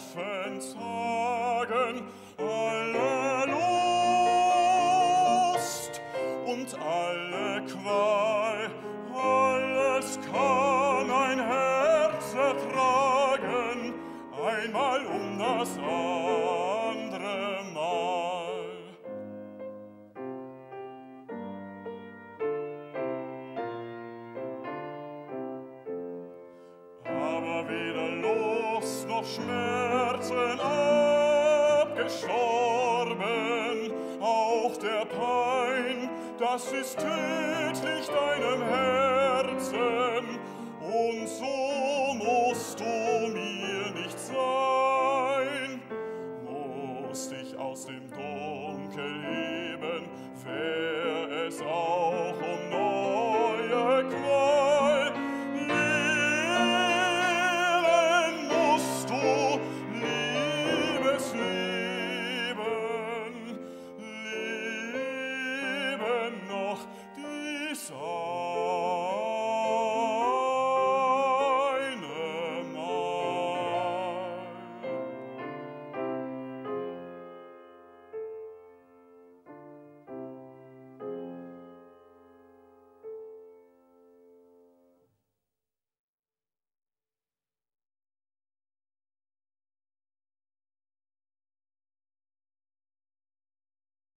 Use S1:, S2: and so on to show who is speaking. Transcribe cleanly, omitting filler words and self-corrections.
S1: offen sagen, alle Lust und alle Qual, alles kann ein Herz ertragen, einmal um das andere Mal. Aber weder Lust noch Schmerzen abgestorben, auch der Pein, das ist tödlich deinem Herzen.